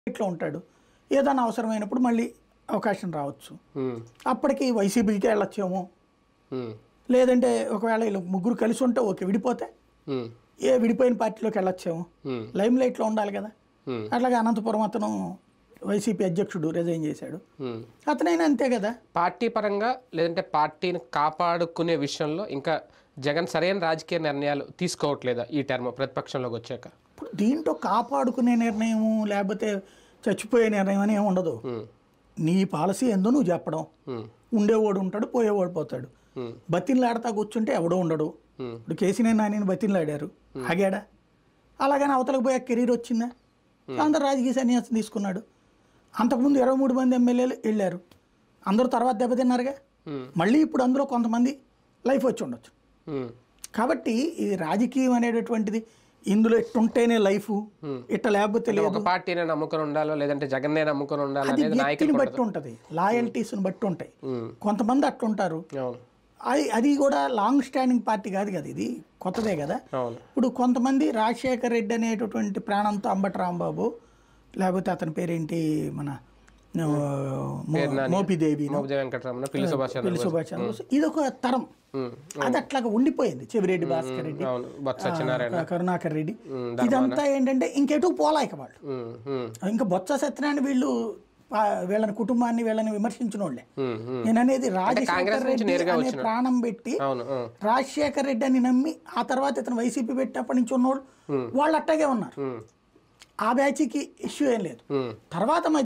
ఇట్లా ఉంటాడు. ఏదైనా అవసరమైనప్పుడు మళ్ళీ అవకాశం రావచ్చు. అప్పటికి వైసీపీకి వెళ్ళొచ్చేమో, లేదంటే ఒకవేళ వీళ్ళు ముగ్గురు కలిసి ఉంటే ఓకే, విడిపోతే విడిపోయిన పార్టీలోకి వెళ్ళొచ్చేమో. లైమ్ లైట్లో ఉండాలి కదా. అట్లాగే అనంతపురం అతను వైసీపీ అధ్యక్షుడు రిజైన్ చేశాడు, అతనైనా అంతే కదా. పార్టీ పరంగా లేదంటే పార్టీని కాపాడుకునే విషయంలో ఇంకా జగన్ సరైన రాజకీయ నిర్ణయాలు తీసుకోవట్లేదా ఈ టర్మ్ ప్రతిపక్షంలోకి వచ్చాక? ఇప్పుడు దీంట్లో కాపాడుకునే నిర్ణయం లేకపోతే చచ్చిపోయే నిర్ణయం అని ఏమి ఉండదు. నీ పాలసీ ఎందో నువ్వు చెప్పడం, ఉండేవాడు ఉంటాడు, పోయేవాడు పోతాడు. బతిన్లాడతా కూర్చుంటే ఎవడో ఉండడు. ఇప్పుడు కేసీఆర్ నాని బతిన్లాడారు, ఆగాడా? అలాగని అవతలకు పోయే కెరీర్ వచ్చిందా? అందరు రాజకీయ సన్యాసం తీసుకున్నాడు. అంతకుముందు 23 మంది ఎమ్మెల్యేలు వెళ్ళారు, అందరూ తర్వాత దెబ్బతిన్నారుగా. మళ్ళీ ఇప్పుడు అందులో కొంతమంది లైఫ్ వచ్చి ఉండొచ్చు. కాబట్టి ఇది రాజకీయం అనేటటువంటిది ఇందులో ఇట్టుంటేనే లైఫ్, ఇట్ట లేకపోతే లేదు. ఒక పార్టీనే నమ్ముకొని ఉండాలో లేదంటే జగన్నే నమ్ముకొని ఉండాలి అది అనేది వ్యక్తిని బట్టి ఉంటుంది, లాయల్టీస్ని బట్టి ఉంటాయి. కొంతమంది అట్లుంటారు. అది కూడా లాంగ్ స్టాండింగ్ పార్టీ కాదు కదా, ఇది కొత్తదే కదా. ఇప్పుడు కొంతమంది రాజశేఖర్ రెడ్డి అనేటటువంటి ప్రాణంతో అంబటి రాంబాబు, లేకపోతే అతని పేరేంటి మన మోపిదేవి, పిల్లి సుభాష్ చంద్రబోస్, ఇదొక తరం. అది అట్లాగా ఉండిపోయింది. చెవిరెడ్డి భాస్కర్ రెడ్డి, కరుణాకర్ రెడ్డి, ఇదంతా ఏంటంటే ఇంకెటు పోలాక వాళ్ళు. ఇంకా బొత్స సత్యనారాయణ వీళ్ళని కుటుంబాన్ని వీళ్ళని విమర్శించిన వాళ్ళే. నేను అనేది రాజశేఖర్ రెడ్డి అనే ప్రాణం పెట్టి రాజశేఖర్ రెడ్డి అని నమ్మి ఆ తర్వాత ఇతను వైసీపీ పెట్టినప్పటి నుంచి ఉన్నోళ్ళు వాళ్ళు అట్టాగే ఉన్నారు. ఆ బ్యాచ్కి ఇష్యూ ఏం లేదు. తర్వాత